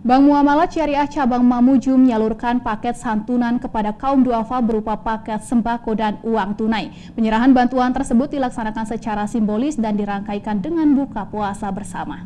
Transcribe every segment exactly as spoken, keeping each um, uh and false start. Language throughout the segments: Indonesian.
Bank Muamalat Syariah Cabang Mamuju menyalurkan paket santunan kepada kaum duafa berupa paket sembako dan uang tunai. Penyerahan bantuan tersebut dilaksanakan secara simbolis dan dirangkaikan dengan buka puasa bersama.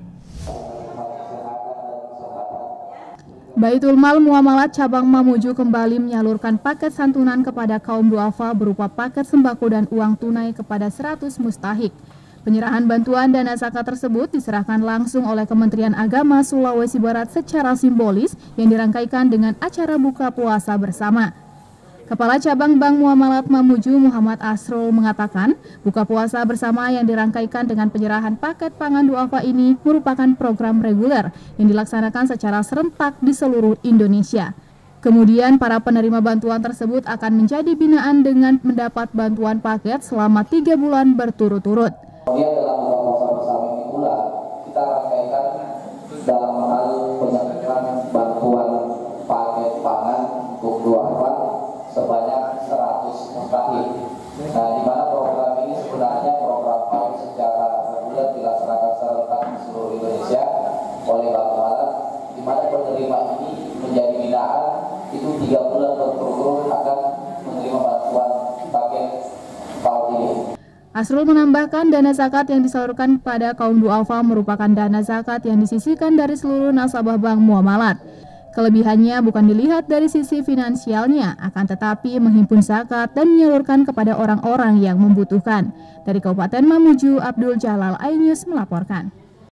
Baitul Mal Muamalat Cabang Mamuju kembali menyalurkan paket santunan kepada kaum duafa berupa paket sembako dan uang tunai kepada seratus mustahik. Penyerahan bantuan dana zakat tersebut diserahkan langsung oleh Kementerian Agama Sulawesi Barat secara simbolis yang dirangkaikan dengan acara buka puasa bersama. Kepala Cabang Bank Muamalat Mamuju Muhammad Asrul mengatakan, buka puasa bersama yang dirangkaikan dengan penyerahan paket pangan duafa ini merupakan program reguler yang dilaksanakan secara serentak di seluruh Indonesia. Kemudian para penerima bantuan tersebut akan menjadi binaan dengan mendapat bantuan paket selama tiga bulan berturut-turut. Kemudian dalam buka puasa bersama ini pula kita rangkaikan dalam hal penyerahan bantuan paket pangan untuk duafa sebanyak seratus mustahik. Nah, di mana program ini sebenarnya program yang secara reguler dilaksanakan serentak di seluruh Indonesia oleh Bank Muamalat, di mana penerima ini menjadi binaan itu tiga bulan berturut-turut akan menerima bantuan paket tahun ini. Asrul menambahkan dana zakat yang disalurkan kepada kaum duafa merupakan dana zakat yang disisihkan dari seluruh nasabah Bank Muamalat. Kelebihannya bukan dilihat dari sisi finansialnya, akan tetapi menghimpun zakat dan menyalurkan kepada orang-orang yang membutuhkan. Dari Kabupaten Mamuju, Abdul Jalal, iNews melaporkan.